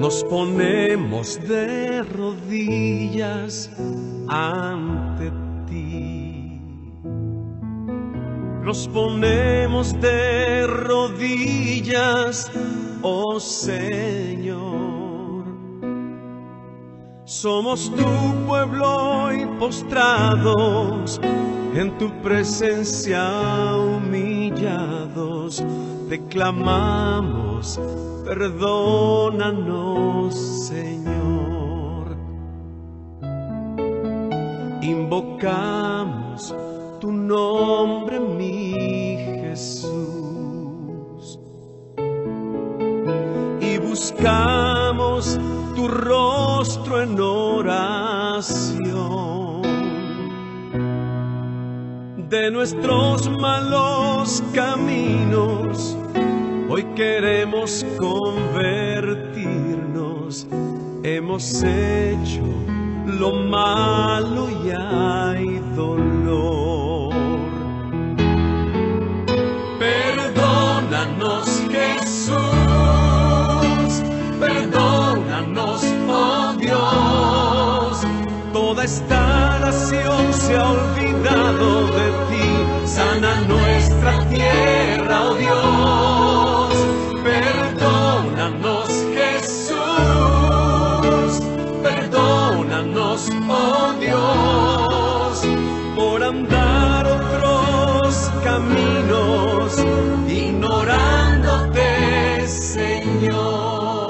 Nos ponemos de rodillas ante ti. Nos ponemos de rodillas, oh Señor. Somos tu pueblo y postrados en tu presencia humillados, te clamamos, perdónanos, Señor. Invocamos tu nombre, mi Jesús, y buscamos tu rostro en oración. De nuestros malos caminos hoy queremos convertirnos. Hemos hecho lo malo y hay dolor. Perdónanos, Jesús, perdónanos, oh Dios. Toda esta nación se ha olvidado de ti. Sana nuestra tierra, oh Dios. Perdónanos, Jesús, perdónanos, oh Dios, por andar otros caminos, ignorándote, Señor.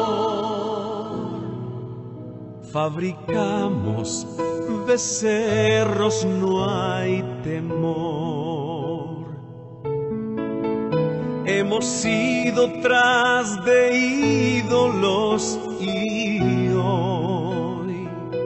Fabricamos becerros, no hay temor. Hemos ido tras de ídolos y hoy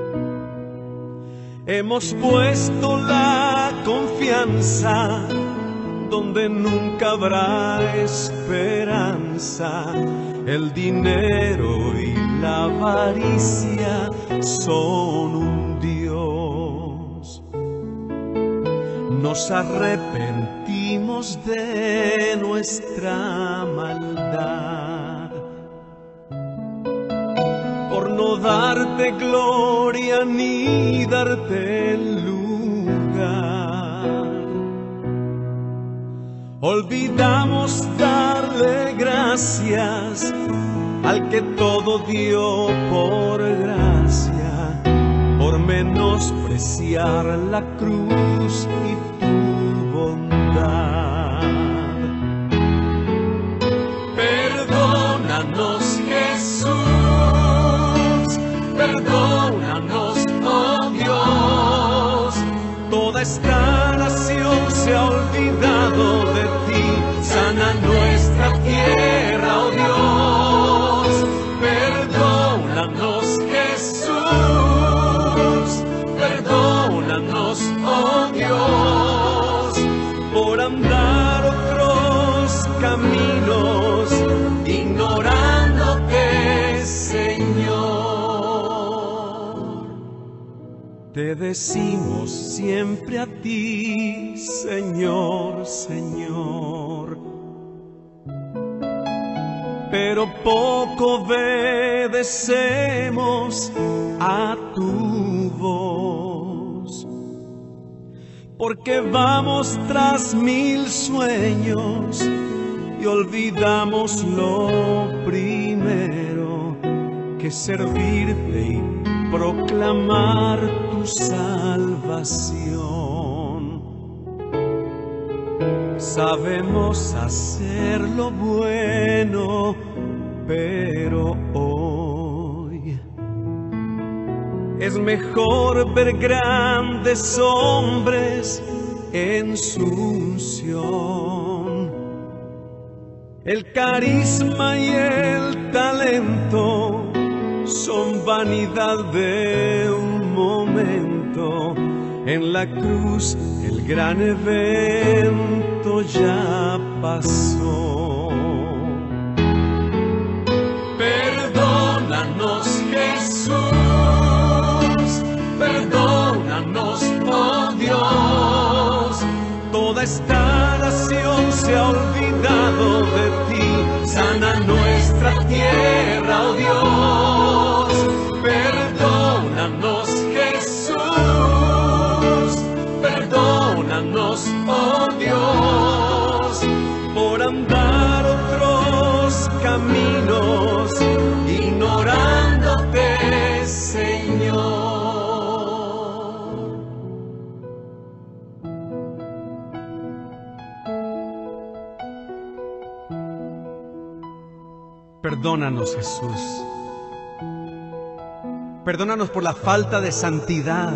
hemos puesto la confianza donde nunca habrá esperanza. El dinero y la avaricia son un Dios. Nos arrepentimos de nuestra maldad por no darte gloria ni darte lugar. Olvidamos darle gracias al que todo dio por gracia, por menospreciar la cruz y tu bondad. Perdónanos, Jesús, perdónanos, oh Dios. Toda esta nación se ha olvidado de ti. Sana nuestra tierra, oh Dios. Perdónanos, Jesús, perdónanos, oh Dios, por andar otros caminos, ignorándote, Señor. Te decimos siempre a ti, Señor, Señor, pero poco obedecemos a tu voz, porque vamos tras mil sueños y olvidamos lo primero, que servirte y proclamar tu salvación. Sabemos hacer lo bueno, pero hoy es mejor ver grandes hombres en su unción. El carisma y el talento son vanidad de un momento. En la cruz el gran evento ya pasó. Perdónanos, Jesús, perdónanos, oh Dios. Toda esta nación se ha olvidado de ti. Sana nuestra tierra, oh Dios. por andar otros caminos, ignorándote, Señor. Perdónanos, Jesús. Perdónanos por la falta de santidad.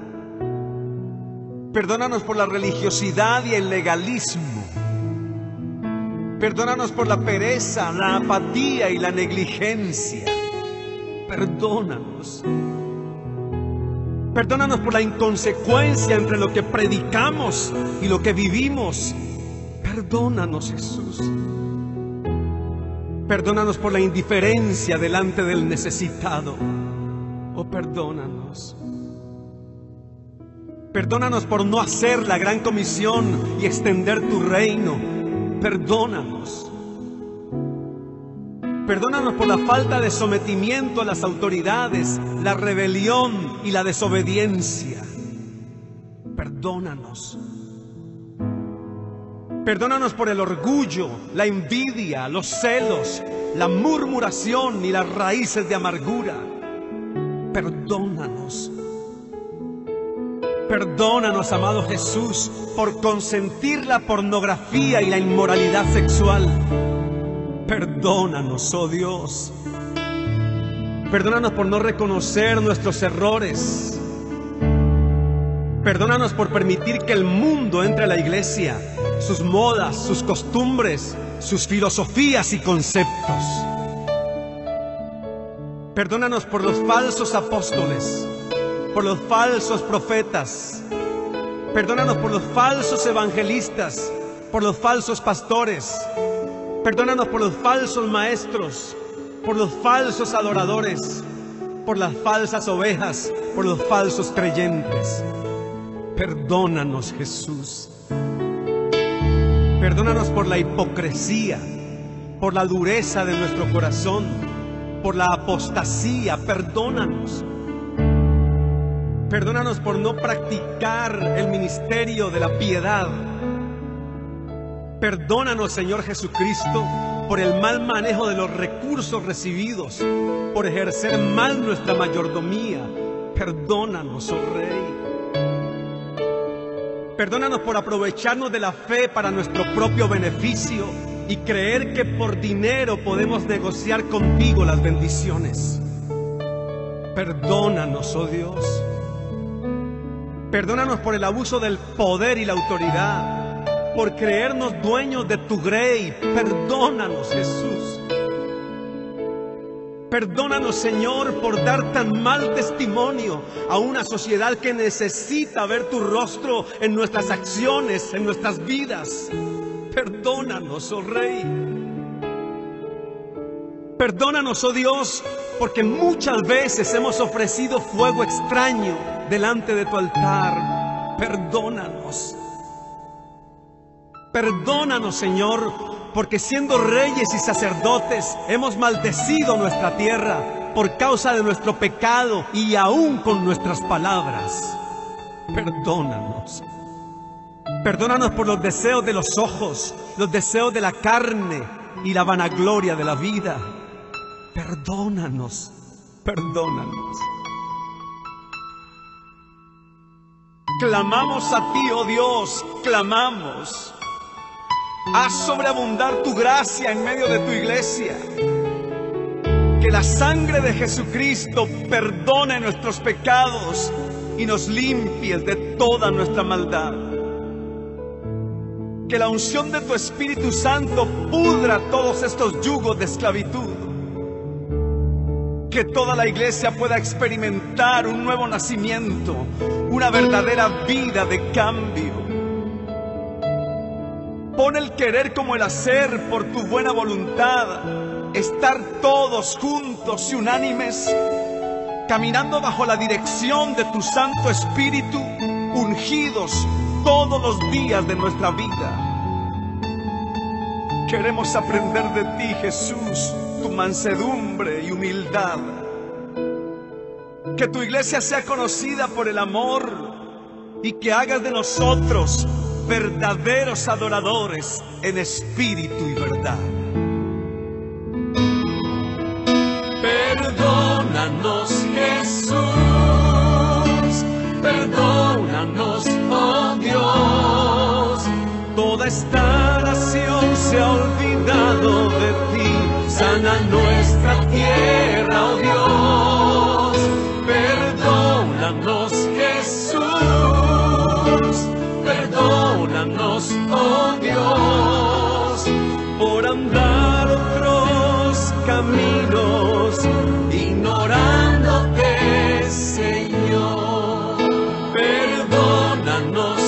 Perdónanos por la religiosidad y el legalismo. Perdónanos por la pereza, la apatía y la negligencia. Perdónanos. Perdónanos por la inconsecuencia entre lo que predicamos y lo que vivimos. Perdónanos, Jesús. Perdónanos por la indiferencia delante del necesitado. Oh, perdónanos. Perdónanos por no hacer la gran comisión y extender tu reino. Perdónanos. Perdónanos por la falta de sometimiento a las autoridades, la rebelión y la desobediencia. Perdónanos. Perdónanos por el orgullo, la envidia, los celos, la murmuración y las raíces de amargura. Perdónanos. Perdónanos, amado Jesús, por consentir la pornografía y la inmoralidad sexual. Perdónanos, oh Dios. Perdónanos por no reconocer nuestros errores. Perdónanos por permitir que el mundo entre a la iglesia, sus modas, sus costumbres, sus filosofías y conceptos. Perdónanos por los falsos apóstoles, por los falsos profetas. Perdónanos por los falsos evangelistas, por los falsos pastores. Perdónanos por los falsos maestros, por los falsos adoradores, por las falsas ovejas, por los falsos creyentes. Perdónanos, Jesús. Perdónanos por la hipocresía, por la dureza de nuestro corazón, por la apostasía. Perdónanos. Perdónanos por no practicar el ministerio de la piedad. Perdónanos, Señor Jesucristo, por el mal manejo de los recursos recibidos, por ejercer mal nuestra mayordomía. Perdónanos, oh Rey. Perdónanos por aprovecharnos de la fe para nuestro propio beneficio y creer que por dinero podemos negociar contigo las bendiciones. Perdónanos, oh Dios. Perdónanos por el abuso del poder y la autoridad, por creernos dueños de tu grey. Perdónanos, Jesús. Perdónanos, Señor, por dar tan mal testimonio a una sociedad que necesita ver tu rostro en nuestras acciones, en nuestras vidas. Perdónanos, oh Rey. Perdónanos, oh Dios, porque muchas veces hemos ofrecido fuego extraño delante de tu altar. Perdónanos. Perdónanos, Señor, porque siendo reyes y sacerdotes hemos maldecido nuestra tierra por causa de nuestro pecado y aún con nuestras palabras. Perdónanos. Perdónanos por los deseos de los ojos, los deseos de la carne y la vanagloria de la vida. Perdónanos, perdónanos. Clamamos a ti, oh Dios, clamamos. Haz sobreabundar tu gracia en medio de tu iglesia. Que la sangre de Jesucristo perdone nuestros pecados y nos limpie de toda nuestra maldad. Que la unción de tu Espíritu Santo pudra todos estos yugos de esclavitud. Que toda la iglesia pueda experimentar un nuevo nacimiento, una verdadera vida de cambio. Pon el querer como el hacer por tu buena voluntad, estar todos juntos y unánimes, caminando bajo la dirección de tu Santo Espíritu, ungidos todos los días de nuestra vida. Queremos aprender de ti, Jesús, tu mansedumbre y humildad. Que tu iglesia sea conocida por el amor y que hagas de nosotros verdaderos adoradores en espíritu y verdad. Perdónanos, Jesús, perdónanos, oh Dios. Toda esta nación se ha olvidado de ti. Sana nuestra tierra, oh Dios. Perdónanos, Jesús, perdónanos, oh Dios, por andar otros caminos, ignorándote, Señor. Perdónanos,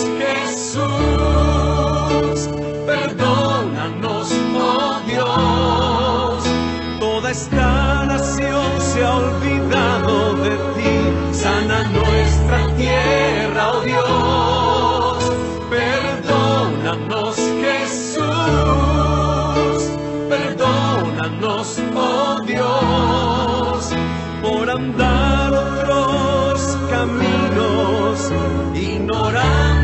Jesús, perdónanos, oh Dios. Toda esta nación se ha olvidado de ti. Sana nuestra tierra, oh Dios. Perdónanos, Jesús, perdónanos, oh Dios, por andar otros caminos, ignorando